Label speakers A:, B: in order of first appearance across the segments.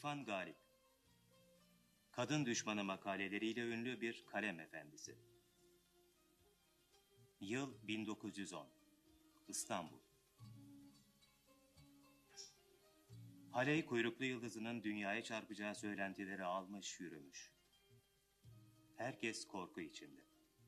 A: İrfan Galip, kadın düşmanı makaleleriyle ünlü bir kalem efendisi. Yıl 1910, İstanbul. Halley kuyruklu yıldızının dünyaya çarpacağı söylentileri almış yürümüş. Herkes korku içinde.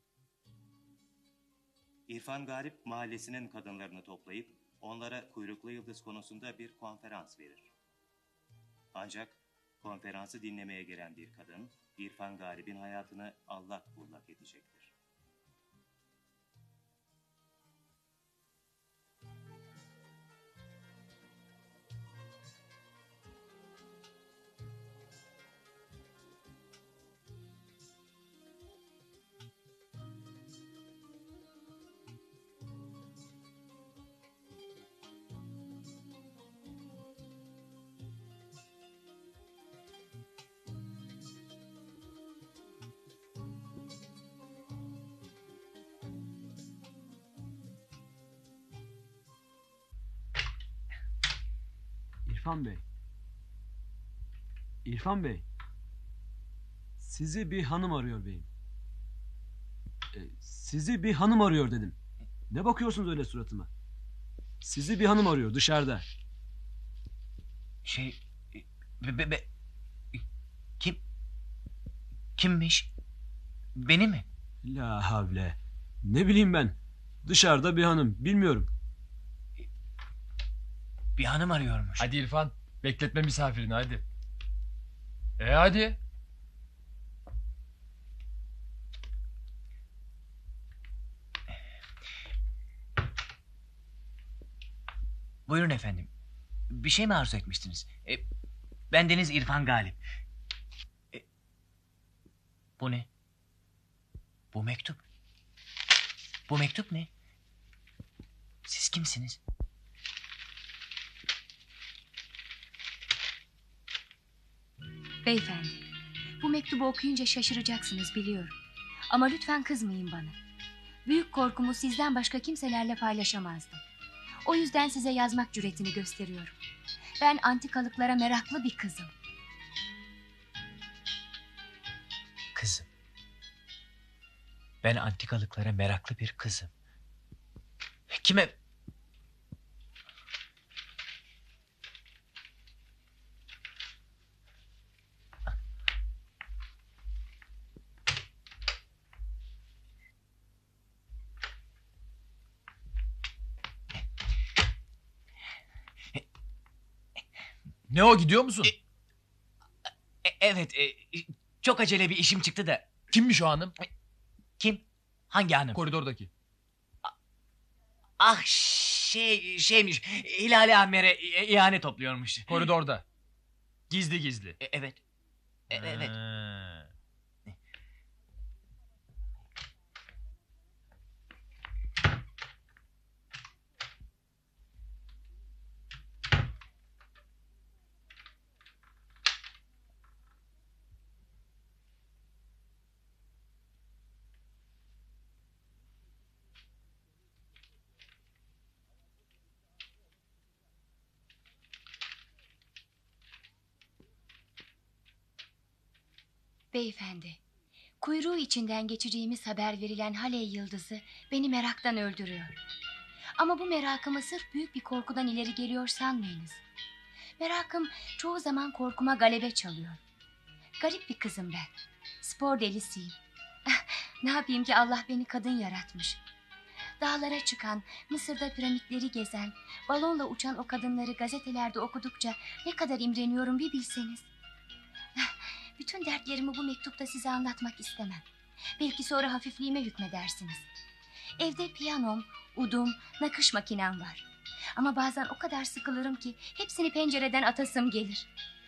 A: İrfan Galip mahallesinin kadınlarını toplayıp onlara kuyruklu yıldız konusunda bir konferans verir. Ancak konferansı dinlemeye gelen bir kadın, İrfan Galip'in hayatını allak bullak edecektir.
B: İrfan Bey. İrfan Bey. Sizi bir hanım arıyor beyim. Sizi bir hanım arıyor dedim. Ne bakıyorsunuz öyle suratıma? Sizi bir hanım arıyor dışarıda.
C: Kimmiş? Beni mi?
B: La havle. Ne bileyim ben. Dışarıda bir hanım. Bilmiyorum.
C: Bir hanım arıyormuş.
D: Hadi İrfan, bekletme misafirini hadi. Hadi.
C: Buyurun efendim. Bir şey mi arzu etmiştiniz? Bendeniz İrfan Galip. Bu ne? Bu mektup. Bu mektup ne? Siz kimsiniz?
E: Beyefendi, bu mektubu okuyunca şaşıracaksınız biliyorum. Ama lütfen kızmayın bana. Büyük korkumu sizden başka kimselerle paylaşamazdım. O yüzden size yazmak cüretini gösteriyorum. Ben antikalıklara meraklı bir kızım.
C: Kızım. Ben antikalıklara meraklı bir kızım. Kime...
D: Ne o, gidiyor musun?
C: Evet, çok acele bir işim çıktı da.
D: Kimmiş o hanım?
C: Kim? Hangi hanım?
D: Koridordaki.
C: Ah şeymiş. Hilali Ahmer'e ihane topluyormuş.
D: Koridorda. Gizli gizli.
C: Evet. Evet.
D: Ha.
E: Beyefendi, kuyruğu içinden geçeceğimiz haber verilen Halley yıldızı beni meraktan öldürüyor. Ama bu merakımı sırf büyük bir korkudan ileri geliyor sanmayınız. Merakım çoğu zaman korkuma galebe çalıyor. Garip bir kızım ben. Spor delisiyim. Ne yapayım ki Allah beni kadın yaratmış. Dağlara çıkan, Mısır'da piramitleri gezen, balonla uçan o kadınları gazetelerde okudukça ne kadar imreniyorum bir bilseniz. Bütün dertlerimi bu mektupta size anlatmak istemem. Belki sonra hafifliğime hükmedersiniz. Evde piyanom, udum, nakış makinem var. Ama bazen o kadar sıkılırım ki hepsini pencereden atasım gelir.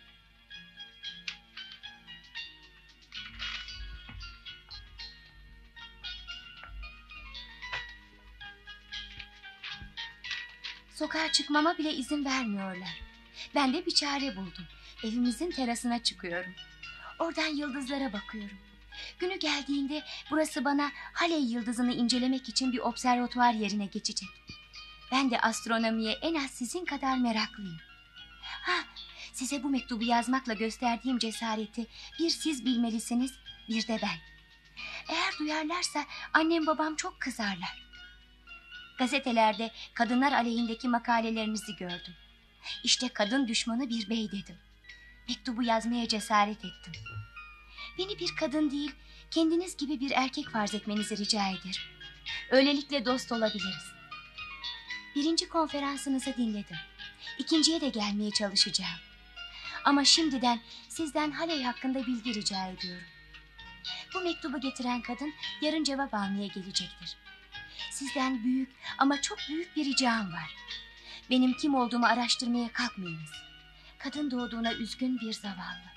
E: Sokağa çıkmama bile izin vermiyorlar. Ben de bir çare buldum. Evimizin terasına çıkıyorum. Oradan yıldızlara bakıyorum. Günü geldiğinde burası bana Halley yıldızını incelemek için bir observatuvar yerine geçecek. Ben de astronomiye en az sizin kadar meraklıyım. Size bu mektubu yazmakla gösterdiğim cesareti bir siz bilmelisiniz, bir de ben. Eğer duyarlarsa annem babam çok kızarlar. Gazetelerde kadınlar aleyhindeki makalelerinizi gördüm. İşte kadın düşmanı bir bey dedim. Mektubu yazmaya cesaret ettim. Beni bir kadın değil, kendiniz gibi bir erkek farz etmenizi rica ederim. Öylelikle dost olabiliriz. 1. konferansınızı dinledim. 2.'ye de gelmeye çalışacağım. Ama şimdiden sizden Haley hakkında bilgi rica ediyorum. Bu mektubu getiren kadın yarın cevap almaya gelecektir. Sizden büyük ama çok büyük bir ricam var. Benim kim olduğumu araştırmaya kalkmayınız. Kadın doğduğuna üzgün bir zavallı.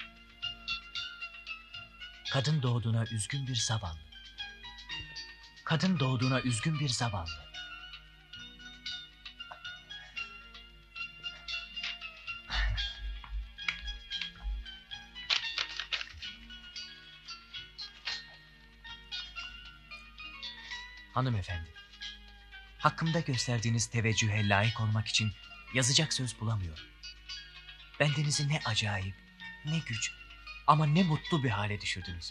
C: Kadın doğduğuna üzgün bir zavallı. Kadın doğduğuna üzgün bir zavallı. Hanımefendi, hakkımda gösterdiğiniz teveccühe layık olmak için yazacak söz bulamıyorum. Bendenizi ne acayip, ne güç ama ne mutlu bir hale düşürdünüz.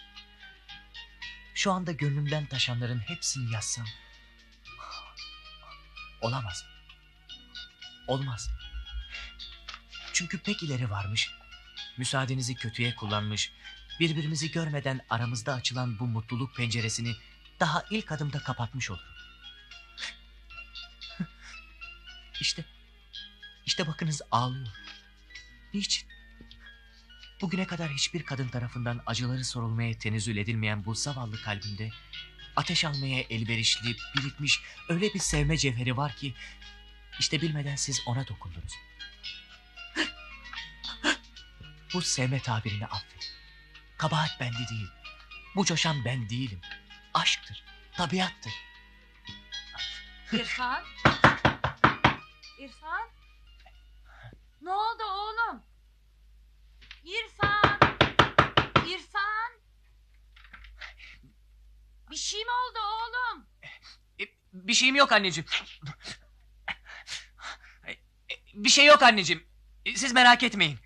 C: Şu anda gönlümden taşanların hepsini yazsam... Olamaz. Olmaz. Çünkü pek ileri varmış. Müsaadenizi kötüye kullanmış. Birbirimizi görmeden aramızda açılan bu mutluluk penceresini daha ilk adımda kapatmış olurum. İşte bakınız ağlıyor. Niçin? Bugüne kadar hiçbir kadın tarafından acıları sorulmaya tenezzül edilmeyen bu zavallı kalbimde ateş almaya elverişli, birikmiş öyle bir sevme cevheri var ki işte bilmeden siz ona dokundunuz. Bu sevme tabirini affedin. Kabahat bende değil. Bu coşan ben değilim. Aşktır, tabiattır.
F: İrfan? İrfan? Ne oldu oğlum? İrfan! İrfan! Bir şey mi oldu oğlum?
C: Bir şeyim yok anneciğim. Bir şey yok anneciğim. Siz merak etmeyin.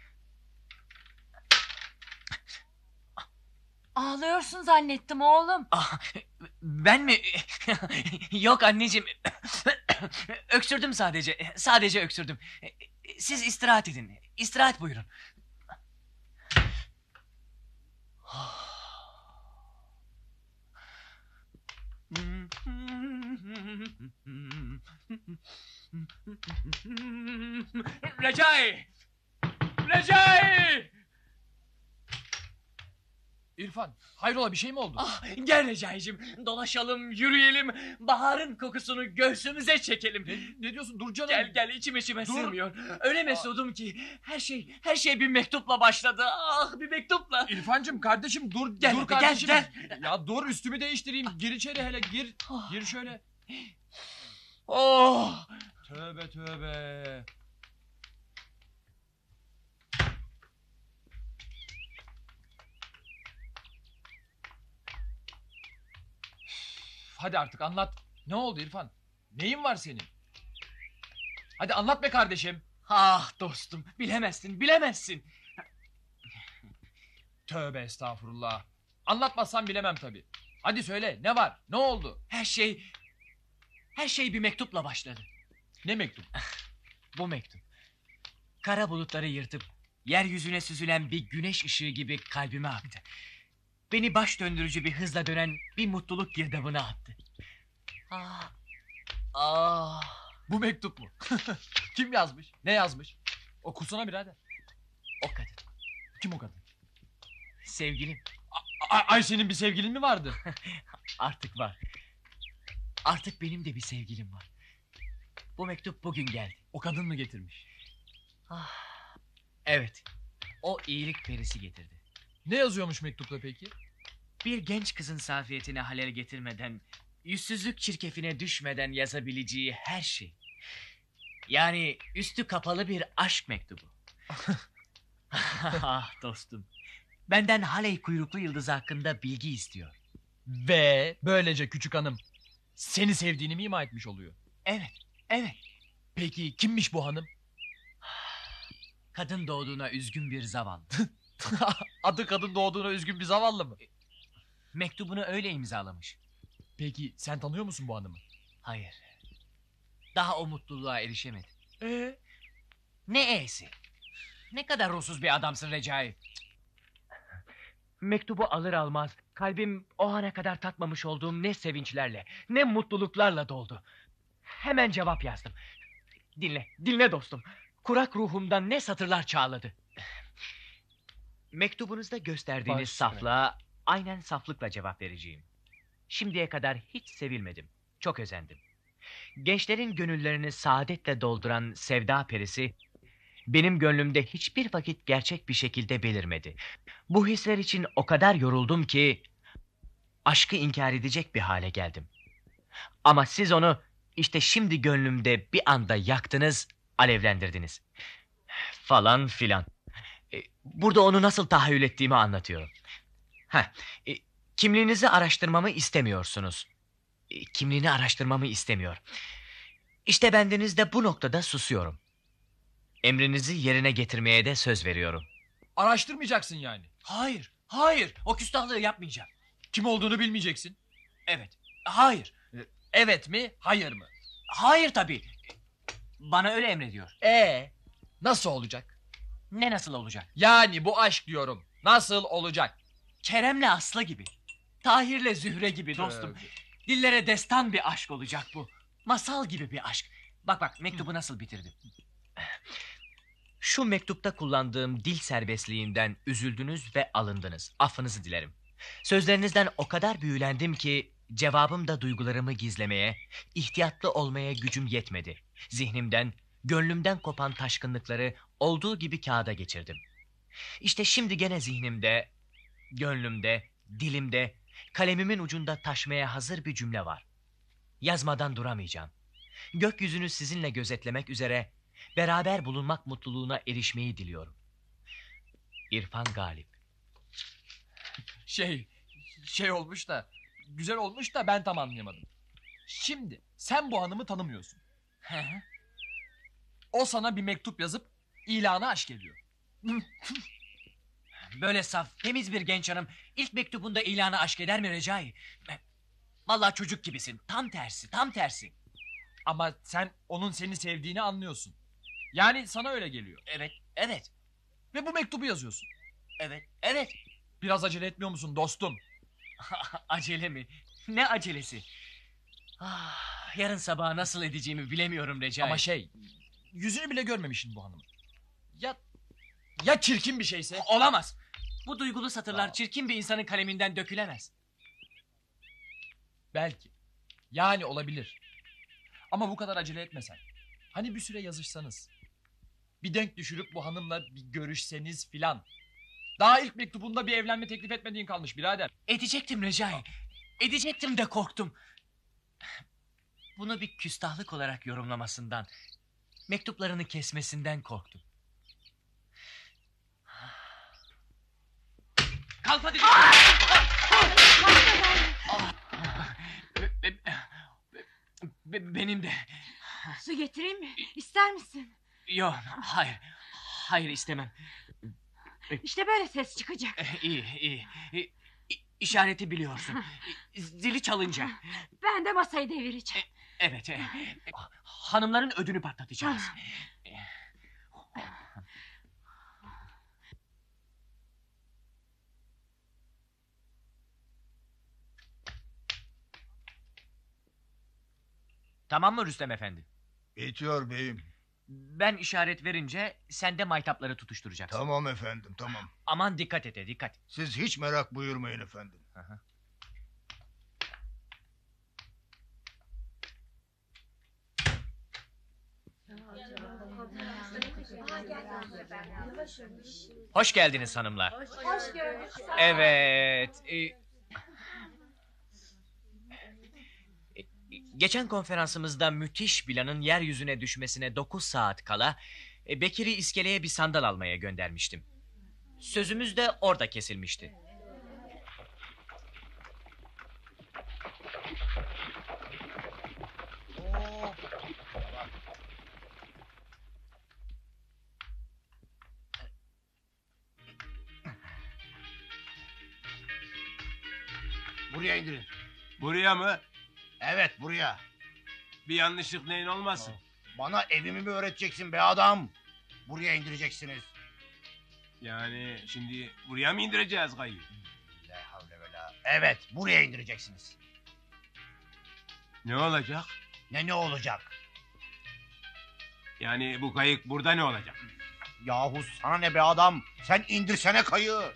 F: Ağlıyorsun zannettim oğlum.
C: Ben mi? Yok anneciğim. Öksürdüm sadece. Sadece öksürdüm. Siz istirahat edin. İstirahat buyurun. Recai! Recai!
D: İrfan, hayrola bir şey mi oldu?
C: Gel Recai'cim, dolaşalım, yürüyelim, baharın kokusunu göğsümüze çekelim.
D: Ne diyorsun? Dur canım.
C: Gel içime
D: Dur.
C: sığmıyor. Öyle mesudum ki her şey bir mektupla başladı. Ah, bir mektupla.
D: İrfancığım kardeşim dur.
C: Gel
D: dur
C: hadi,
D: kardeşim.
C: gel.
D: Ya dur üstümü değiştireyim. Gir içeri hele gir. Gir şöyle.
C: Oh!
D: Tövbe tövbe. Hadi artık anlat. Ne oldu İrfan? Neyin var senin? Hadi anlat be kardeşim.
C: Ah dostum, bilemezsin.
D: Tövbe estağfurullah. Anlatmazsan bilemem tabii. Hadi söyle ne var? Ne oldu?
C: Her şey bir mektupla başladı.
D: Ne mektup?
C: Bu mektup. Kara bulutları yırtıp yeryüzüne süzülen bir güneş ışığı gibi kalbime aktı. Beni baş döndürücü bir hızla dönen bir mutluluk girdabına attı. Ah.
D: Bu mektup mu? Kim yazmış? Ne yazmış? Okusana birader.
C: O kadın.
D: Kim o kadın?
C: Sevgilim.
D: Ayşe'nin bir sevgilin mi vardı?
C: Artık var. Artık benim de bir sevgilim var. Bu mektup bugün geldi.
D: O kadın mı getirmiş?
C: Evet. O iyilik perisi getirdi.
D: Ne yazıyormuş mektupta peki?
C: Bir genç kızın safiyetine halel getirmeden, yüzsüzlük çirkefine düşmeden yazabileceği her şey. Yani üstü kapalı bir aşk mektubu. Ah dostum. Benden Haley kuyruklu yıldızı hakkında bilgi istiyor.
D: Ve böylece küçük hanım seni sevdiğini mi ima etmiş oluyor?
C: Evet.
D: Peki kimmiş bu hanım?
C: Kadın doğduğuna üzgün bir zavallı.
D: Adı kadın doğduğuna üzgün bir zavallı mı?
C: Mektubunu öyle imzalamış.
D: Peki sen tanıyor musun bu hanımı?
C: Hayır. Daha o mutluluğa erişemedi.
D: Ee?
C: Ne e'si? Ne kadar ruhsuz bir adamsın Recai. Mektubu alır almaz kalbim o ana kadar tatmamış olduğum ne sevinçlerle ne mutluluklarla doldu. Hemen cevap yazdım. Dinle dostum. Kurak ruhumdan ne satırlar çağladı. Mektubunuzda gösterdiğiniz
D: Baş
C: saflığa aynen saflıkla cevap vereceğim. Şimdiye kadar hiç sevilmedim. Çok özendim. Gençlerin gönüllerini saadetle dolduran sevda perisi benim gönlümde hiçbir vakit gerçek bir şekilde belirmedi. Bu hisler için o kadar yoruldum ki aşkı inkar edecek bir hale geldim. Ama siz onu işte şimdi gönlümde bir anda yaktınız, alevlendirdiniz. Falan filan. Burada onu nasıl tahayyül ettiğimi anlatıyorum. Kimliğinizi araştırmamı istemiyorsunuz. Kimliğini araştırmamı istemiyor. İşte bendeniz de bu noktada susuyorum. Emrinizi yerine getirmeye de söz veriyorum.
D: Araştırmayacaksın yani.
C: Hayır. O küstahlığı yapmayacağım.
D: Kim olduğunu bilmeyeceksin.
C: Evet. Hayır.
D: Evet mi, hayır mı?
C: Hayır tabii. Bana öyle emrediyor.
D: Nasıl olacak?
C: Ne nasıl olacak?
D: Yani bu aşk diyorum. Nasıl olacak?
C: Kerem'le Aslı gibi. Tahir'le Zühre gibi dostum.
D: Tövbe.
C: Dillere destan bir aşk olacak bu. Masal gibi bir aşk. Bak mektubu nasıl bitirdim. Şu mektupta kullandığım dil serbestliğinden üzüldünüz ve alındınız. Affınızı dilerim. Sözlerinizden o kadar büyülendim ki cevabımda duygularımı gizlemeye, ihtiyatlı olmaya gücüm yetmedi. Zihnimden, gönlümden kopan taşkınlıkları olduğu gibi kağıda geçirdim. İşte şimdi gene zihnimde, gönlümde, dilimde, kalemimin ucunda taşmaya hazır bir cümle var. Yazmadan duramayacağım. Gökyüzünü sizinle gözetlemek üzere beraber bulunmak mutluluğuna erişmeyi diliyorum. İrfan Galip.
D: Şey olmuş da, güzel olmuş da ben tam anlayamadım. Şimdi sen bu hanımı tanımıyorsun. O sana bir mektup yazıp ilanı aşk ediyor.
C: Böyle saf, temiz bir genç hanım ilk mektubunda ilanı aşk eder mi Recai? Vallahi çocuk gibisin. Tam tersi.
D: Ama sen onun seni sevdiğini anlıyorsun. Yani sana öyle geliyor.
C: Evet.
D: Ve bu mektubu yazıyorsun.
C: Evet.
D: Biraz acele etmiyor musun dostum?
C: Acele mi? Ne acelesi? Yarın sabah nasıl edeceğimi bilemiyorum Recai.
D: Ama yüzünü bile görmemişsin bu hanımın. Ya çirkin bir şeyse?
C: Olamaz. Bu duygulu satırlar çirkin bir insanın kaleminden dökülemez.
D: Belki. Yani olabilir. Ama bu kadar acele etmesen. Hani bir süre yazışsanız. Bir denk düşürüp bu hanımla bir görüşseniz filan. Daha ilk mektubunda bir evlenme teklif etmediğin kalmış birader.
C: Edecektim Recai. Edecektim de korktum. Bunu bir küstahlık olarak yorumlamasından, mektuplarını kesmesinden korktum. Kalk hadi. Benim de.
F: Su getireyim mi? İster misin?
C: Yok, hayır istemem.
F: İşte böyle ses çıkacak.
C: İyi. İşareti biliyorsun. Zili çalınca.
F: Ben de masayı devireceğim.
C: Evet. Hanımların ödünü patlatacağız. Tamam mı Rüstem Efendi?
G: Geçiyor beyim.
C: Ben işaret verince sen de maytapları tutuşturacaksın.
G: Tamam efendim, tamam.
C: Aman dikkat et, dikkat.
G: Siz hiç merak buyurmayın efendim.
C: Hoş geldiniz hanımlar.
F: Hoş gördük.
C: Evet. Geçen konferansımızda müthiş Bilan'ın yeryüzüne düşmesine 9 saat kala Bekir'i iskeleye bir sandal almaya göndermiştim. Sözümüz de orada kesilmişti.
H: buraya indirin.
I: Buraya mı?
H: Evet, buraya.
I: Bir yanlışlık neyin olmasın?
H: Bana evimi mi öğreteceksin be adam? Buraya indireceksiniz.
I: Yani şimdi buraya mı indireceğiz kayıyı?
H: La havle ve la. Evet, buraya indireceksiniz.
I: Ne olacak?
H: Ne olacak?
I: Yani bu kayık burada ne olacak?
H: Yahu sana ne be adam? Sen indirsene kayığı.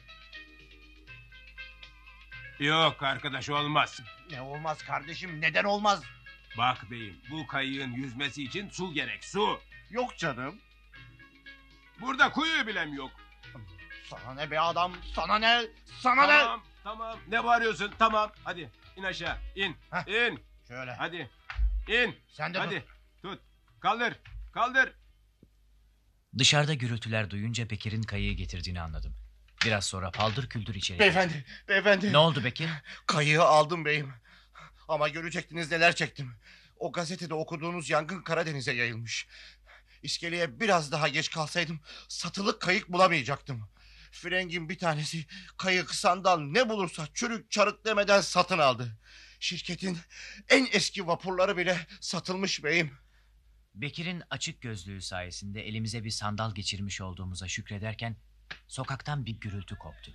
I: Yok arkadaş, olmaz.
H: Ne olmaz kardeşim, neden olmaz?
I: Bak beyim, bu kayığın yüzmesi için su gerek, su.
H: Yok canım.
I: Burada kuyu bile mi yok?
H: Sana ne be adam? Sana ne? Sana ne?
I: Tamam. Ne bağırıyorsun? Tamam. Hadi in aşağı. İn.
H: Heh.
I: İn.
H: Şöyle.
I: Hadi. İn.
H: Sen de
I: Hadi. Tut. Kaldır. Kaldır.
C: Dışarıda gürültüler duyunca Bekir'in kayığı getirdiğini anladım. Biraz sonra paldır küldür içeri girdi.
H: Beyefendi.
C: Ne oldu Bekir?
H: Kayığı aldım beyim. Ama görecektiniz neler çektim. O gazetede okuduğunuz yangın Karadeniz'e yayılmış. İskeleye biraz daha geç kalsaydım satılık kayık bulamayacaktım. Frengin bir tanesi kayık, sandal ne bulursa çürük çarık demeden satın aldı. Şirketin en eski vapurları bile satılmış beyim.
C: Bekir'in açık gözlüğü sayesinde elimize bir sandal geçirmiş olduğumuza şükrederken sokaktan bir gürültü koptu.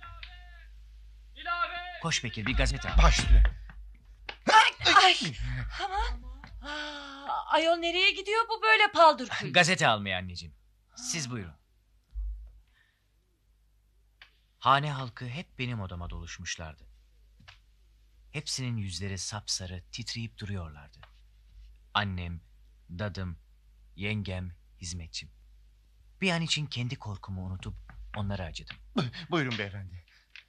C: Koş Bekir, bir gazete al.
H: Baş üstüne.
F: Ay aman. Ayol nereye gidiyor bu böyle paldır küldür?
C: Gazete almaya anneciğim. Siz buyurun. Hane halkı hep benim odama doluşmuşlardı. Hepsinin yüzleri sapsarı, titreyip duruyorlardı. Annem, dadım, yengem, hizmetçim. Bir an için kendi korkumu unutup onlara acıdım.
H: Buyurun beyefendi.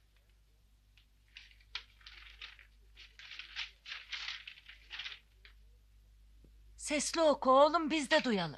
F: Sesli oku oğlum, biz de duyalım.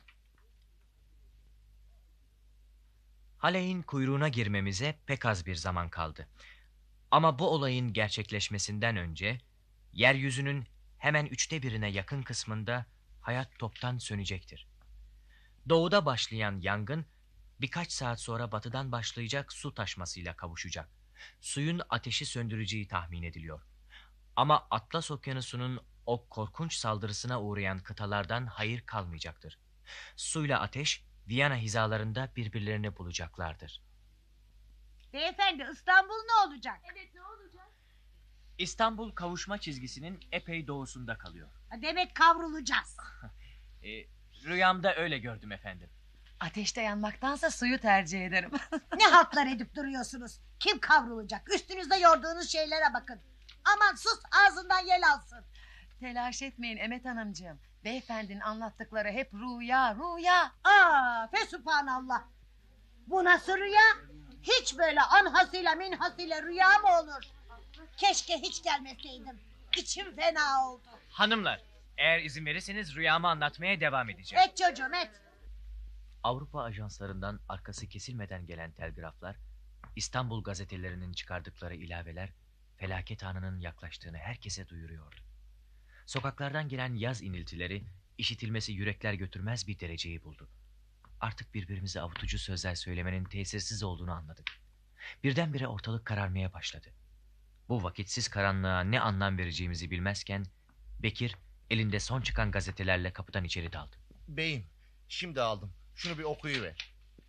C: Haley'in kuyruğuna girmemize pek az bir zaman kaldı. Ama bu olayın gerçekleşmesinden önce yeryüzünün hemen 1/3'üne yakın kısmında hayat toptan sönecektir. Doğuda başlayan yangın birkaç saat sonra batıdan başlayacak su taşmasıyla kavuşacak. Suyun ateşi söndüreceği tahmin ediliyor. Ama Atlas Okyanusu'nun o korkunç saldırısına uğrayan kıtalardan hayır kalmayacaktır. Suyla ateş Viyana hizalarında birbirlerini bulacaklardır.
J: Beyefendi, İstanbul ne olacak?
F: Evet, ne olacak?
C: İstanbul kavuşma çizgisinin epey doğusunda kalıyor.
J: Demek kavrulacağız.
C: Rüyamda öyle gördüm efendim.
F: Ateşte yanmaktansa suyu tercih ederim.
J: Ne haltlar edip duruyorsunuz? Kim kavrulacak? Üstünüzde yorduğunuz şeylere bakın. Aman sus, ağzından yel alsın.
F: Telaş etmeyin Emet Hanımcığım. Beyefendinin anlattıkları hep rüya, rüya.
J: Fesubhanallah. Bu nasıl rüya? Hiç böyle anhasıyla minhasıyla rüya mı olur? Keşke hiç gelmeseydim. İçim fena oldu.
C: Hanımlar, eğer izin verirseniz rüyamı anlatmaya devam edeceğim.
J: Et çocuğum et.
C: Avrupa ajanslarından arkası kesilmeden gelen telgraflar, İstanbul gazetelerinin çıkardıkları ilaveler, felaket anının yaklaştığını herkese duyuruyordu. Sokaklardan gelen yaz iniltileri, işitilmesi yürekler götürmez bir dereceyi buldu. Artık birbirimize avutucu sözler söylemenin tesirsiz olduğunu anladık. Birdenbire ortalık kararmaya başladı. Bu vakitsiz karanlığa ne anlam vereceğimizi bilmezken, Bekir elinde son çıkan gazetelerle kapıdan içeri daldı.
H: Beyim, şimdi aldım. Şunu bir okuyuver.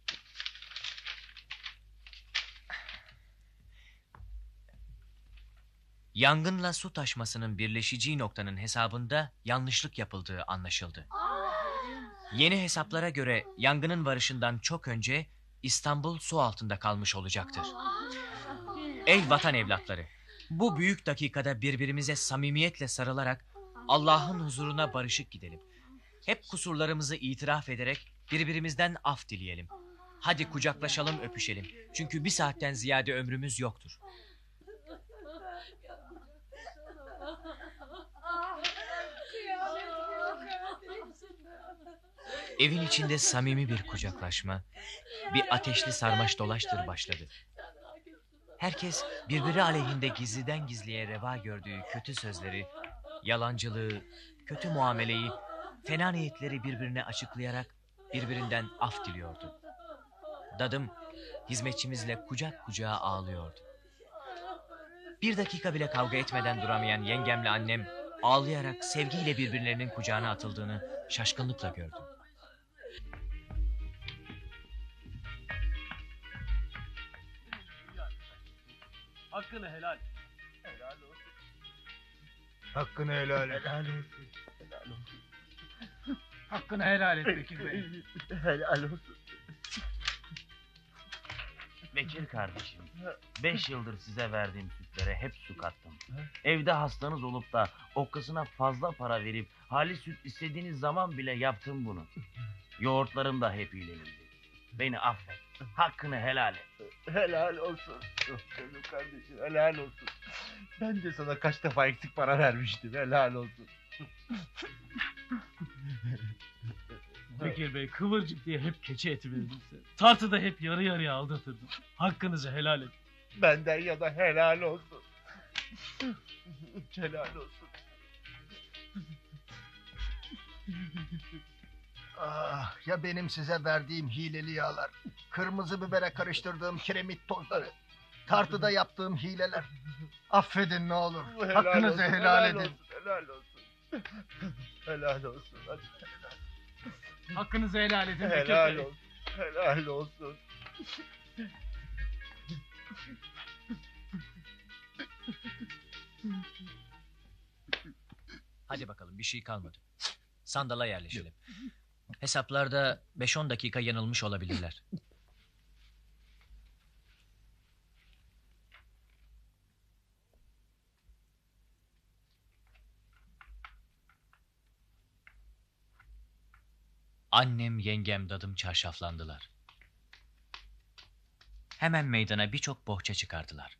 C: Yangınla su taşmasının birleşeceği noktanın hesabında yanlışlık yapıldığı anlaşıldı. Yeni hesaplara göre yangının varışından çok önce İstanbul su altında kalmış olacaktır. Ey vatan evlatları, bu büyük dakikada birbirimize samimiyetle sarılarak Allah'ın huzuruna barışık gidelim. Hep kusurlarımızı itiraf ederek birbirimizden af dileyelim. Hadi kucaklaşalım, öpüşelim. Çünkü bir saatten ziyade ömrümüz yoktur. Evin içinde samimi bir kucaklaşma, bir ateşli sarmaş dolaştır başladı. Herkes birbiri aleyhinde gizliden gizliye reva gördüğü kötü sözleri, yalancılığı, kötü muameleyi, fena niyetleri birbirine açıklayarak birbirinden af diliyordu. Dadım hizmetçimizle kucak kucağa ağlıyordu. Bir dakika bile kavga etmeden duramayan yengemle annem ağlayarak sevgiyle birbirlerinin kucağına atıldığını şaşkınlıkla gördüm.
B: Hakkını helal.
G: Hakkını helal et.
B: Hakkını helal et Bekir Bey.
H: Helal olsun.
K: Bekir kardeşim, 5 yıldır size verdiğim sütlere hep su kattım. Evde hastanız olup da okkasına fazla para verip hali süt istediğiniz zaman bile yaptım bunu. Yoğurtlarım da hep iyileydi. Beni affet, hakkını helal et.
H: Helal olsun. Canım kardeşim, helal olsun. Ben de sana kaç defa eksik para vermiştim. Helal olsun.
B: Bekir Bey kıvırcık diye hep keçi eti verdim size. Tartıda hep yarı yarıya aldatırdım. Hakkınızı helal edin.
H: Benden ya da helal olsun. Helal olsun.
G: Ah, ya benim size verdiğim hileli yağlar, kırmızı bibere karıştırdığım kiremit tozları, tartıda yaptığım hileler. Affedin ne olur. Hakkınızı helal edin.
H: Helal olsun. Helal olsun. Hadi.
B: Hakkınızı helal edin Bekir
H: Helal
B: Bey.
H: olsun. Helal olsun.
C: Hadi bakalım, bir şey kalmadı. Sandala yerleşelim. Hesaplarda 5-10 dakika yanılmış olabilirler. Annem, yengem, dadım çarşaflandılar. Hemen meydana birçok bohça çıkardılar.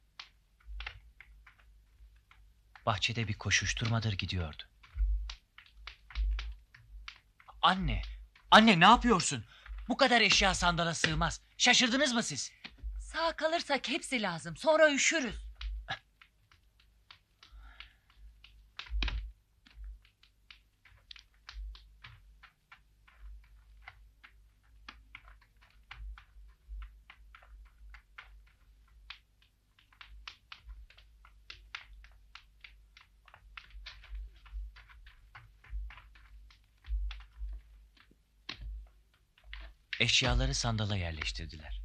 C: Bahçede bir koşuşturmadır gidiyordu. Anne, anne ne yapıyorsun? Bu kadar eşya sandala sığmaz. Şaşırdınız mı siz?
F: Sağ kalırsak hepsi lazım. Sonra üşürüz.
C: Eşyaları sandala yerleştirdiler.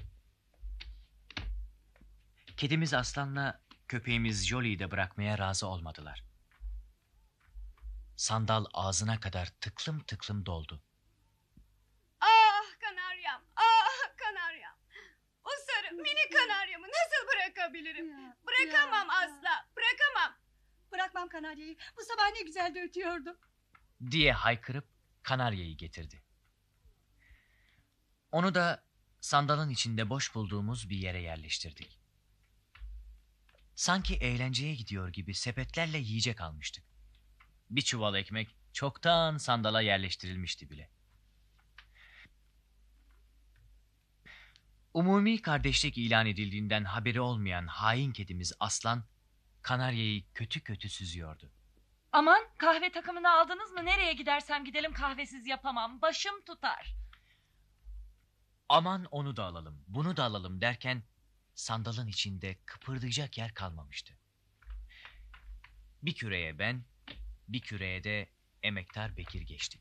C: Kedimiz Aslan'la köpeğimiz Jolie'yi de bırakmaya razı olmadılar. Sandal ağzına kadar tıklım tıklım doldu.
L: Ah kanaryam, ah kanaryam. O sarı mini kanaryamı nasıl bırakabilirim? Bırakamam asla, bırakamam.
M: Bırakmam kanaryayı. Bu sabah ne güzel de ötüyordu.
C: Diye haykırıp kanaryayı getirdi. Onu da sandalın içinde boş bulduğumuz bir yere yerleştirdik. Sanki eğlenceye gidiyor gibi sepetlerle yiyecek almıştık. Bir çuval ekmek çoktan sandala yerleştirilmişti bile. Umumi kardeşlik ilan edildiğinden haberi olmayan hain kedimiz Aslan, kanaryayı kötü kötü süzüyordu.
N: Aman, kahve takımını aldınız mı? Nereye gidersem gidelim kahvesiz yapamam. Başım tutar.
C: Aman onu da alalım, bunu da alalım derken sandalın içinde kıpırdayacak yer kalmamıştı. Bir küreye ben, bir küreye de emektar Bekir geçtik.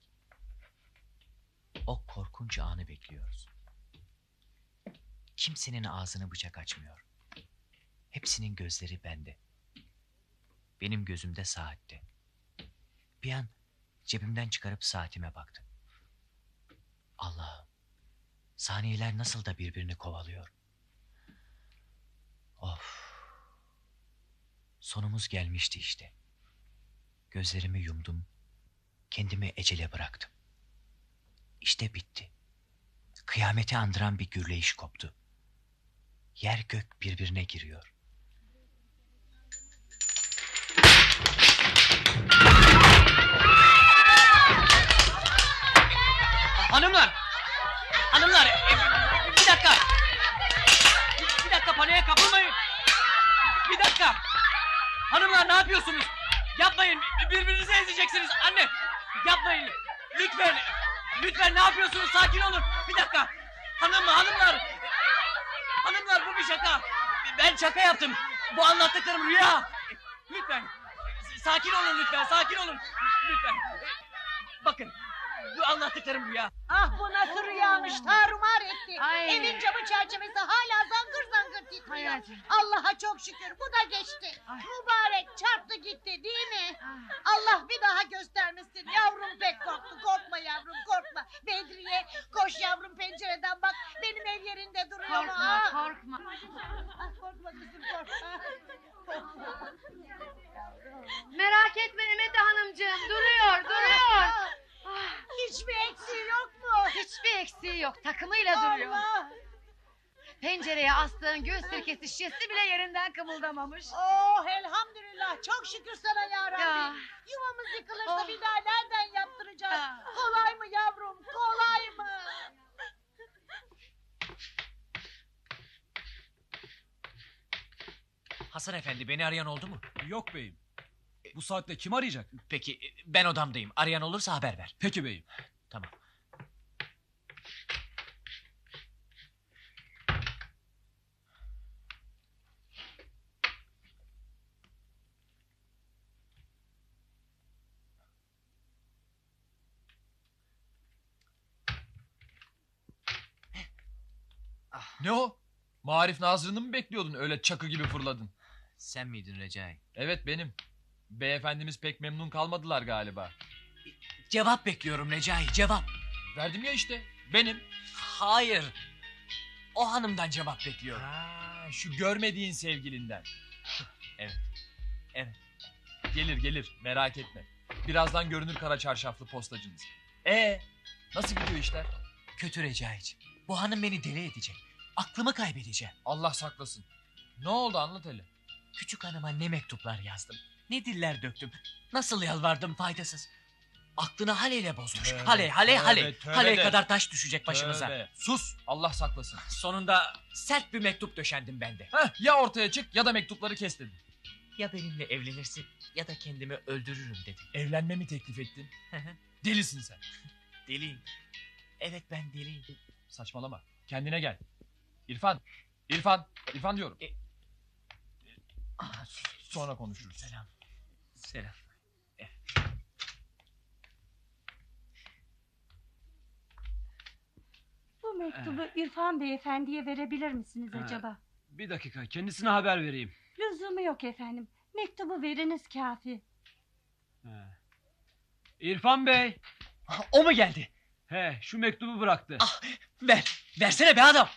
C: O korkunç anı bekliyoruz. Kimsenin ağzını bıçak açmıyor. Hepsinin gözleri bende. Benim gözümde saatte. Bir an cebimden çıkarıp saatime baktım. Allah'ım, saniyeler nasıl da birbirini kovalıyor. Of. Sonumuz gelmişti işte. Gözlerimi yumdum. Kendimi ecele bıraktım. İşte bitti. Kıyameti andıran bir gürleyiş koptu. Yer gök birbirine giriyor. Hanımlar! Hanımlar! Bir dakika! Bir dakika, paniğe kapılmayın! Bir dakika! Hanımlar ne yapıyorsunuz? Yapmayın! Birbirinizi ezeceksiniz! Anne! Yapmayın! Lütfen! Lütfen ne yapıyorsunuz? Sakin olun! Bir dakika! Hanımlar! Hanımlar bu bir şaka! Ben şaka yaptım! Bu anlattıklarım rüya. Lütfen. Sakin olun lütfen. Sakin olun. Lütfen. Bakın. Bu anlattıklarım rüya.
J: Ah bu nasıl rüyamış, tarumar etti.
F: Ay.
J: Evin camı çerçevesi hala zangır zangır titriyor.
F: Hayatım.
J: Allah'a çok şükür bu da geçti. Mübarek çarptı gitti değil mi? Allah bir daha göstermesin. Yavrum pek korktu. Korkma yavrum korkma. Bedriye koş yavrum pencereden bak. Benim ev yerinde duruyor mu?
F: Korkma,
J: Ah.
F: korkma.
J: Ah, korkma kızım korkma.
F: Merak etme Emet Hanımcığım, duruyor, duruyor.
J: Hiçbir eksiği yok mu?
F: Hiçbir eksiği yok, takımıyla duruyor.
J: Allah.
F: Pencereye astığın gül sirkesi şişesi bile yerinden kımıldamamış.
J: Oh elhamdülillah çok şükür sana ya Rabbi.
F: Ya.
J: Yuvamız yıkılırsa
F: Oh.
J: bir daha nereden yaptıracağız?
F: Ya.
J: Kolay mı yavrum kolay mı?
C: Hasan efendi beni arayan oldu mu?
D: Yok beyim. Bu saatte kim arayacak?
C: Peki ben odamdayım. Arayan olursa haber ver.
D: Peki beyim.
C: Tamam.
D: Ne o? Marif Nazırı'nı mı bekliyordun öyle çakı gibi fırladın?
C: Sen miydin Recai?
D: Evet benim. Beyefendimiz pek memnun kalmadılar galiba.
C: Cevap bekliyorum Recai cevap.
D: Verdim ya işte. Benim.
C: Hayır. O hanımdan cevap bekliyorum.
D: Ha, şu görmediğin sevgilinden.
C: Evet. Evet.
D: Gelir gelir merak etme. Birazdan görünür kara çarşaflı postacınız. Nasıl gidiyor işler?
C: Kötü Recai'ciğim. Bu hanım beni deli edecek. Aklımı kaybedeceğim.
D: Allah saklasın. Ne oldu anlat hele.
C: Küçük hanıma ne mektuplar yazdım. Ne diller döktüm. Nasıl yalvardım faydasız. Aklını haleyle bozmuş.
D: Tövbe,
C: Hale.
D: tövbe
C: Hale
D: de.
C: kadar taş düşecek başınıza.
D: Tövbe. Sus Allah saklasın.
C: Sonunda sert bir mektup döşendim ben de.
D: Ya ortaya çık ya da mektupları kes dedim.
C: Ya benimle evlenirsin ya da kendimi öldürürüm dedim.
D: Evlenme mi teklif ettin? Delisin sen.
C: Deliyim. Evet ben deliyim.
D: Saçmalama. Kendine gel. İrfan diyorum. Sonra konuşuruz.
C: Selam.
M: Bu mektubu İrfan beyefendiye verebilir misiniz acaba?
B: Bir dakika kendisine haber vereyim.
M: Lüzumu yok efendim. Mektubu veriniz kafi.
B: İrfan Bey.
C: O mu geldi?
B: He şu mektubu bıraktı.
C: Versene be adam.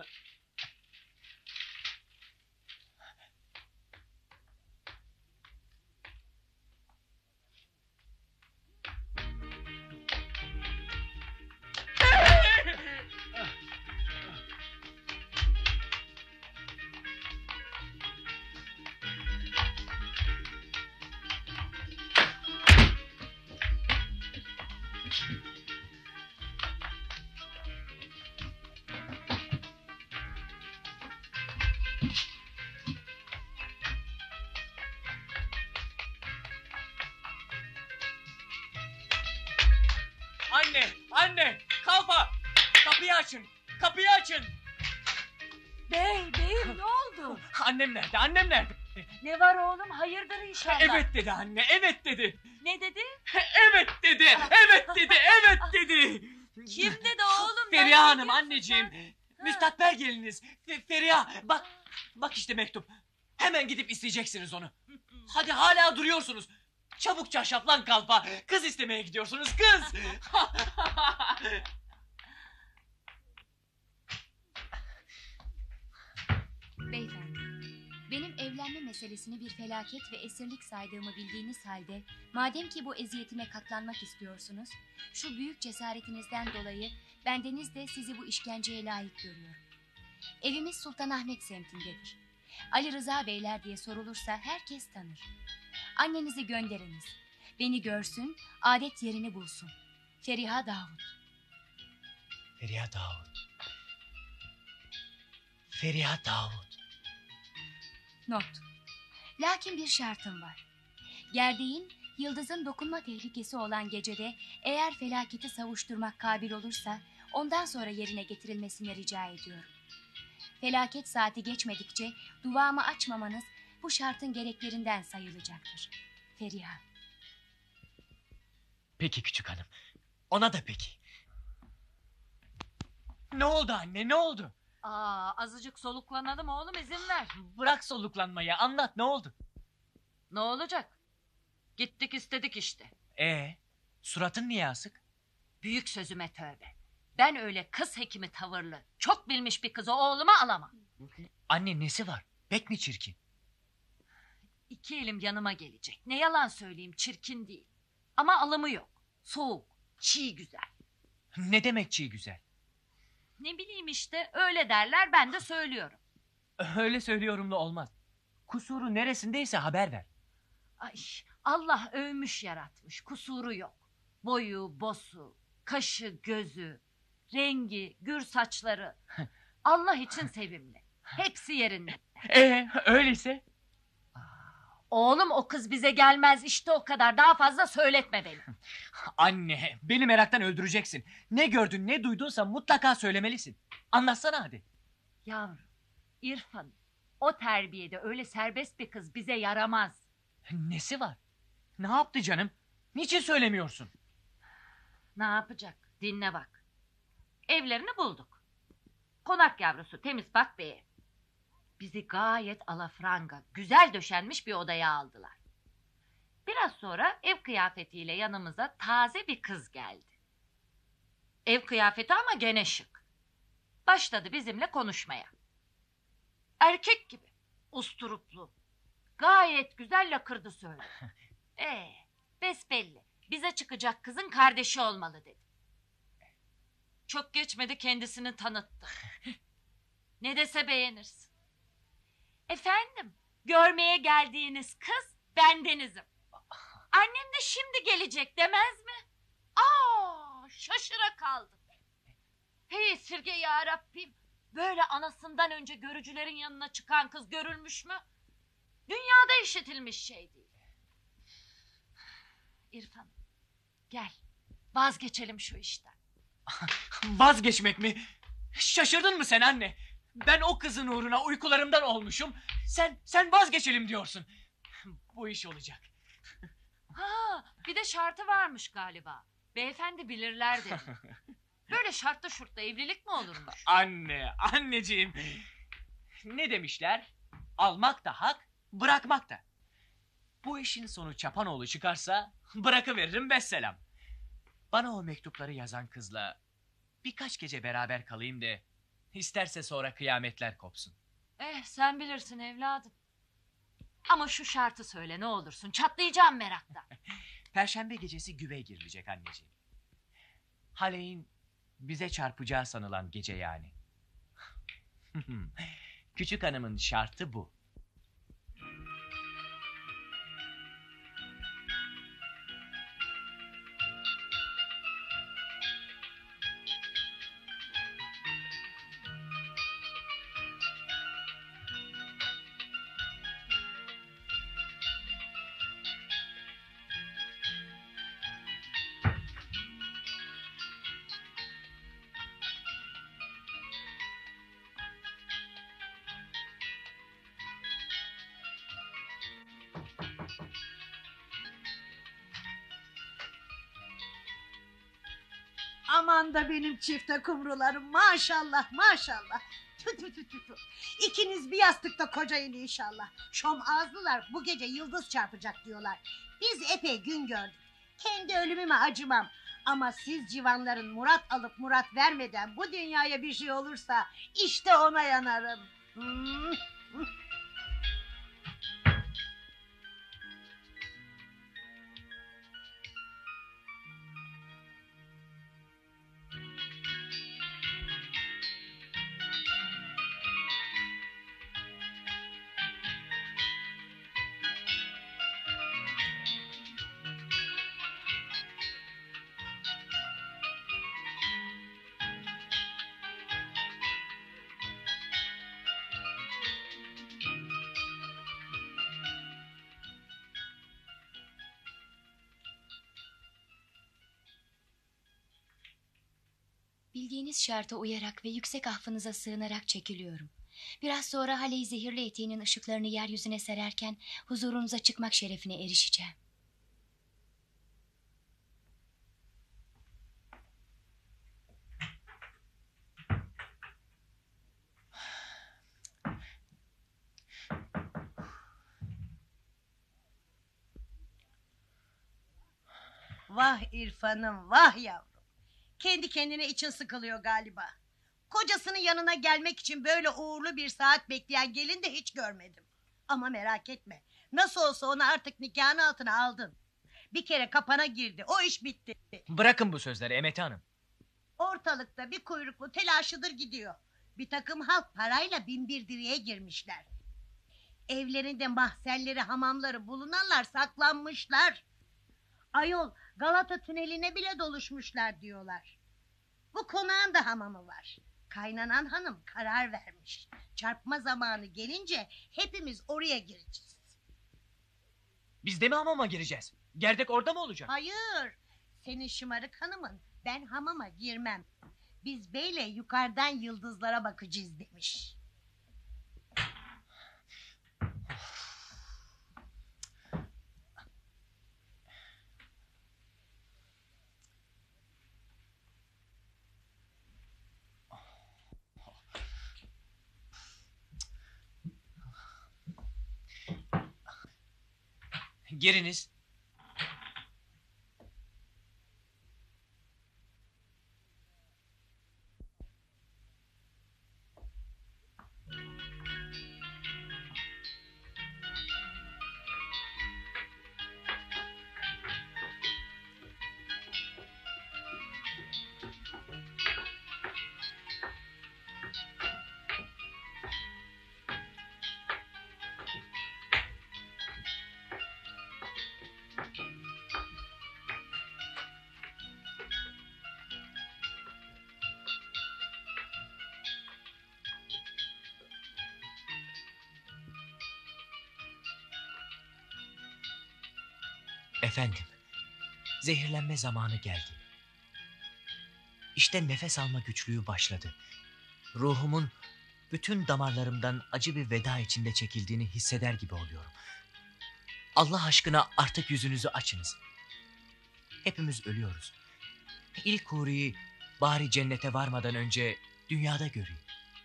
C: Anne, kalfa. Kapıyı açın.
M: Beyim ne oldu?
C: Annem nerede?
M: Ne var oğlum hayırdır inşallah.
C: Evet dedi anne, evet dedi.
M: Ne dedi?
C: Evet dedi.
M: Kim dedi oğlum?
C: Feriha Hanım anneciğim. Müstakbel geliniz. Feriha bak işte mektup. Hemen gidip isteyeceksiniz onu. Hadi hala duruyorsunuz. Çabuk çarşaflan kalfa. Kız istemeye gidiyorsunuz kız.
E: Beyefendi, benim evlenme meselesini bir felaket ve esirlik saydığımı bildiğiniz halde, madem ki bu eziyetime katlanmak istiyorsunuz, şu büyük cesaretinizden dolayı bendeniz de sizi bu işkenceye layık görüyorum. Evimiz Sultanahmet semtindedir. Ali Rıza Beyler diye sorulursa herkes tanır. Annenizi gönderiniz. Beni görsün, adet yerini bulsun. Feriha Davut.
C: Feriha Davut.
E: Not. Lakin bir şartım var. Gerdeğin, yıldızın dokunma tehlikesi olan gecede eğer felaketi savuşturmak kabil olursa ondan sonra yerine getirilmesini rica ediyorum. Felaket saati geçmedikçe duvağımı açmamanız bu şartın gereklerinden sayılacaktır. Feriha.
C: Peki küçük hanım. Ona da peki. Ne oldu anne, ne oldu?
N: Azıcık soluklanalım oğlum, izin ver.
C: Bırak soluklanmayı, anlat, ne oldu?
N: Ne olacak? Gittik istedik işte.
C: Suratın niye asık?
N: Büyük sözüme tövbe. Ben öyle kız hekimi tavırlı, çok bilmiş bir kızı oğluma alamam.
C: Anne nesi var? Pek mi çirkin?
N: 2 elim yanıma gelecek. Ne yalan söyleyeyim, çirkin değil. Ama alımı yok. Soğuk, çiğ güzel.
C: Ne demek çiğ güzel?
N: Ne bileyim işte, öyle derler, ben de söylüyorum.
C: Öyle söylüyorum da olmaz. Kusuru neresindeyse haber ver.
N: Ay, Allah övmüş yaratmış, kusuru yok. Boyu, bosu, kaşı, gözü, rengi, gür saçları. Allah için sevimli. Hepsi yerinde.
C: Öyleyse?
N: Oğlum, o kız bize gelmez, işte o kadar, daha fazla söyletme beni.
C: Anne, beni meraktan öldüreceksin. Ne gördün, ne duydunsa mutlaka söylemelisin. Anlatsana hadi.
N: Yavrum, İrfan, o terbiyede öyle serbest bir kız bize yaramaz.
C: Nesi var? Ne yaptı canım? Niçin söylemiyorsun?
N: Ne yapacak? Dinle bak. Evlerini bulduk. Konak yavrusu, temiz bak bir ev. Bizi gayet alafranga, güzel döşenmiş bir odaya aldılar. Biraz sonra ev kıyafetiyle yanımıza taze bir kız geldi. Ev kıyafeti ama gene şık. Başladı bizimle konuşmaya. Erkek gibi, usturuplu. Gayet güzel lakırdı söyledi. Besbelli. Bize çıkacak kızın kardeşi olmalı dedi. Çok geçmedi, kendisini tanıttı. Ne dese beğenirsin. Efendim, görmeye geldiğiniz kız bendenizim. Annem de şimdi gelecek demez mi? Şaşıra kaldım. Hey esirge ya Rabbim. Böyle anasından önce görücülerin yanına çıkan kız görülmüş mü? Dünyada işitilmiş şey değil. İrfan, gel. Vazgeçelim şu işten.
C: Vazgeçmek mi? Şaşırdın mı sen anne? Ben o kızın uğruna uykularımdan olmuşum. Sen vazgeçelim diyorsun. Bu iş olacak.
N: Bir de şartı varmış galiba. Beyefendi bilirler dedi. Böyle şartlı şurtla evlilik mi olurmuş?
C: Anneciğim. Ne demişler? Almak da hak, bırakmak da. Bu işin sonu Çapanoğlu çıkarsa bırakıveririm vesselam. Bana o mektupları yazan kızla birkaç gece beraber kalayım da isterse sonra kıyametler kopsun.
N: Sen bilirsin evladım. Ama şu şartı söyle ne olursun, çatlayacağım meraktan.
C: Perşembe gecesi güve girilecek anneciğim. Haley'in bize çarpacağı sanılan gece yani. Küçük hanımın şartı bu.
J: Aman da benim çifte kumrularım, maşallah maşallah. Tü tü tü tü tü. İkiniz bir yastıkta kocayın inşallah. Şom ağızlılar bu gece yıldız çarpacak diyorlar. Biz epey gün gördük. Kendi ölümüme acımam. Ama siz civanların murat alıp murat vermeden bu dünyaya bir şey olursa işte ona yanarım.
E: Bildiğiniz şarta uyarak ve yüksek affınıza sığınarak çekiliyorum. Biraz sonra Halley zehirli eteğinin ışıklarını yeryüzüne sererken huzurunuza çıkmak şerefine erişeceğim.
J: Vah İrfan'ım, vah yavrum. Kendi kendine için sıkılıyor galiba. Kocasının yanına gelmek için böyle uğurlu bir saat bekleyen gelin de hiç görmedim. Ama merak etme. Nasıl olsa onu artık nikahın altına aldın. Bir kere kapana girdi. O iş bitti.
C: Bırakın bu sözleri Emete Hanım.
J: Ortalıkta bir kuyruklu telaşıdır gidiyor. Bir takım halk parayla binbir direğe girmişler. Evlerinde mahzenleri, hamamları bulunanlar saklanmışlar. Ayol Galata tüneline bile doluşmuşlar diyorlar. Bu konağın da hamamı var. Kaynanan hanım karar vermiş. Çarpma zamanı gelince hepimiz oraya gireceğiz.
C: Biz de mi hamama gireceğiz? Gerdek orada mı olacak?
J: Hayır. Senin şımarık hanımın ben hamama girmem. Biz beyle yukarıdan yıldızlara bakacağız demiş.
C: Giriniz. Efendim, zehirlenme zamanı geldi. İşte nefes alma güçlüğü başladı. Ruhumun bütün damarlarımdan acı bir veda içinde çekildiğini hisseder gibi oluyorum. Allah aşkına artık yüzünüzü açınız. Hepimiz ölüyoruz. İlk huriyi bari cennete varmadan önce dünyada göreyim.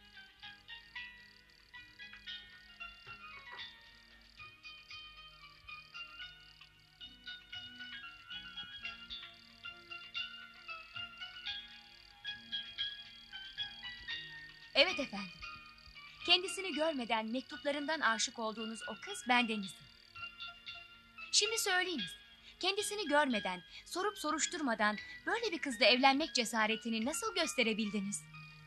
E: Evet efendim. Kendisini görmeden mektuplarından aşık olduğunuz o kız bendenizim. Şimdi söyleyiniz. Kendisini görmeden, sorup soruşturmadan böyle bir kızla evlenmek cesaretini nasıl gösterebildiniz?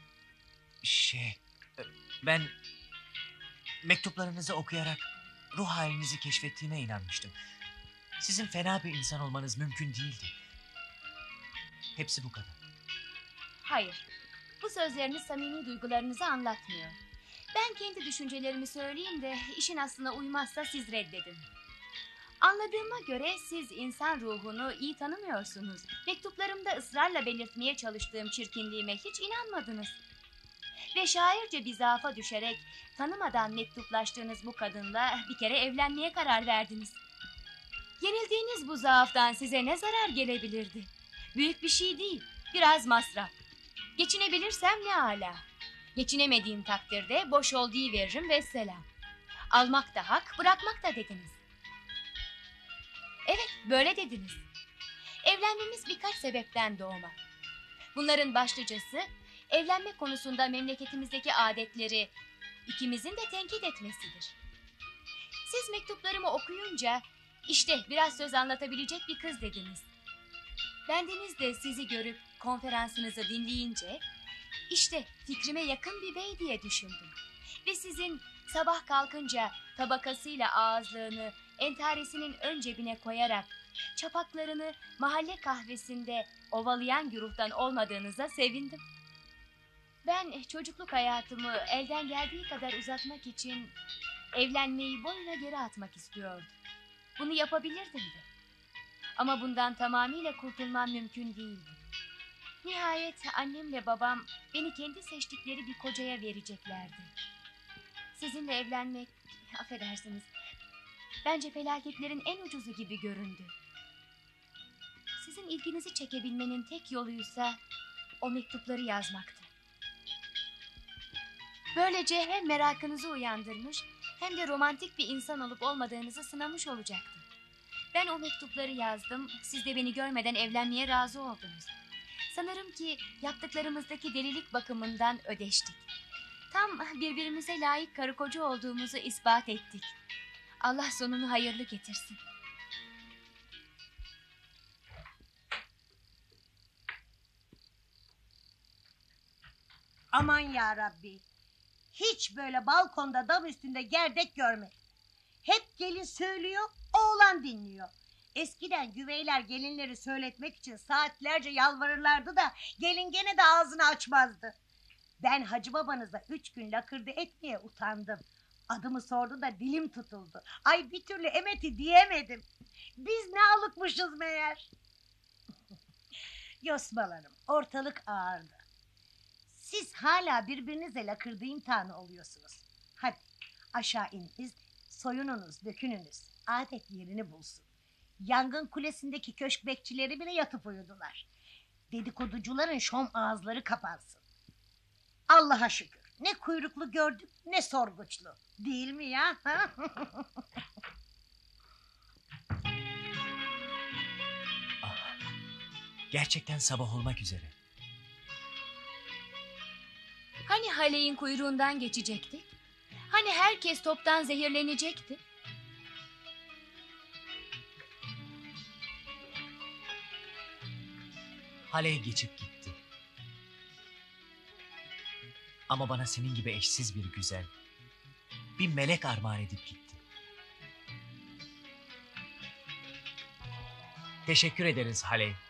C: Ben mektuplarınızı okuyarak ruh halinizi keşfettiğime inanmıştım. Sizin fena bir insan olmanız mümkün değildi. Hepsi bu kadar.
E: Hayır. Bu sözleriniz samimi duygularınızı anlatmıyor. Ben kendi düşüncelerimi söyleyeyim de işin aslına uymazsa siz reddedin. Anladığıma göre siz insan ruhunu iyi tanımıyorsunuz. Mektuplarımda ısrarla belirtmeye çalıştığım çirkinliğime hiç inanmadınız. Ve şairce bir zaafa düşerek tanımadan mektuplaştığınız bu kadınla bir kere evlenmeye karar verdiniz. Yenildiğiniz bu zaaftan size ne zarar gelebilirdi? Büyük bir şey değil, biraz masraf. Geçinebilirsem ne âlâ. Geçinemediğim takdirde boş ol deyiveririm vesselam. Almak da hak, bırakmak da dediniz. Evet, böyle dediniz. Evlenmemiz birkaç sebepten doğma. Bunların başlıcası, evlenme konusunda memleketimizdeki adetleri ikimizin de tenkit etmesidir. Siz mektuplarımı okuyunca, işte biraz söz anlatabilecek bir kız dediniz. Bendeniz de sizi görüp konferansınızı dinleyince, işte fikrime yakın bir bey diye düşündüm. Ve sizin sabah kalkınca tabakasıyla ağızlığını entaresinin ön cebine koyarak çapaklarını mahalle kahvesinde ovalayan güruhtan olmadığınıza sevindim. Ben çocukluk hayatımı elden geldiği kadar uzatmak için evlenmeyi boyuna geri atmak istiyordum. Bunu yapabilirdim de. Ama bundan tamamıyla kurtulmam mümkün değildi. Nihayet annemle babam beni kendi seçtikleri bir kocaya vereceklerdi. Sizinle evlenmek, affedersiniz, bence felaketlerin en ucuzu gibi göründü. Sizin ilginizi çekebilmenin tek yoluysa o mektupları yazmaktı. Böylece hem merakınızı uyandırmış hem de romantik bir insan olup olmadığınızı sınamış olacaktım. Ben o mektupları yazdım, siz de beni görmeden evlenmeye razı oldunuz. Sanırım ki yaptıklarımızdaki delilik bakımından ödeştik. Tam birbirimize layık karı koca olduğumuzu ispat ettik. Allah sonunu hayırlı getirsin.
J: Aman ya Rabbi. Hiç böyle balkonda dam üstünde gerdek görmedim. Hep gelin söylüyor, oğlan dinliyor. Eskiden güveyler gelinleri söyletmek için saatlerce yalvarırlardı da gelin gene de ağzını açmazdı. Ben hacı babanıza 3 gün lakırdı etmeye utandım. Adımı sordu da dilim tutuldu. Ay bir türlü emeti diyemedim. Biz ne alıkmışız meğer. Yosmalarım, ortalık ağırdı. Siz hala birbirinize lakırdı imtihanı oluyorsunuz. Hadi aşağı ininiz, soyununuz, dökününüz. Adet yerini bulsun. Yangın kulesindeki köşk bekçileri bile yatıp uyudular. Dedikoducuların şom ağızları kapansın. Allah'a şükür. Ne kuyruklu gördük ne sorguçlu. Değil mi ya?
C: Gerçekten sabah olmak üzere.
E: Hani Haley'in kuyruğundan geçecektik? Hani herkes toptan zehirlenecekti?
C: Haley geçip gitti. Ama bana senin gibi eşsiz bir güzel, bir melek armağan edip gitti. Teşekkür ederiz Haley.